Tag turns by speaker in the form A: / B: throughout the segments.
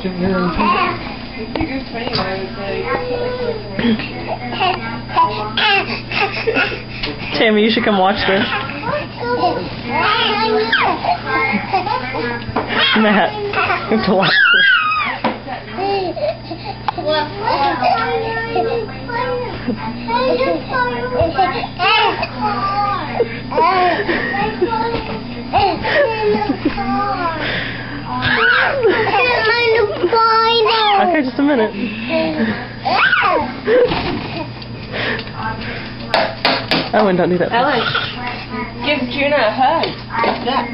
A: Tammy, you should come watch this. Matt, you have to watch this. Okay, just a minute. Ellen, don't do that.
B: Ellen, give Juna a hug. What's that?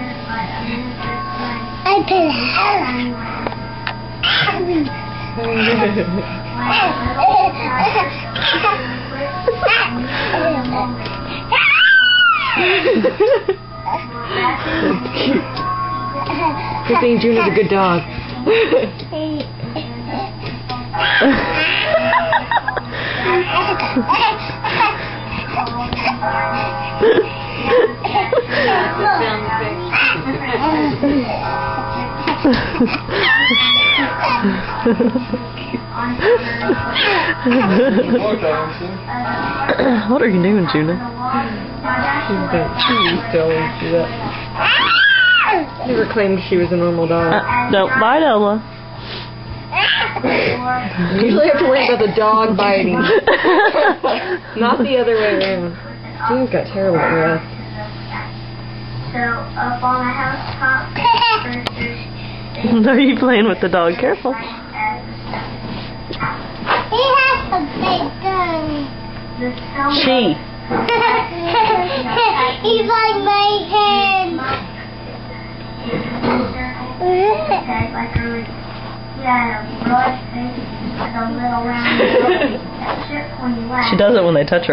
B: Good thing Juna's a good dog.
A: What are you doing, Juna?
B: She used to always do that. Never claimed she was a normal dog.
A: No, bite Ella.
B: You usually have to worry about the dog biting. Not the other way around. Juna's got terrible breath.
C: So, up on the housetop,
A: Are you playing with the dog? Careful.
C: he has a big gun.
A: She.
C: He's like my hand.
A: She does it when they touch her.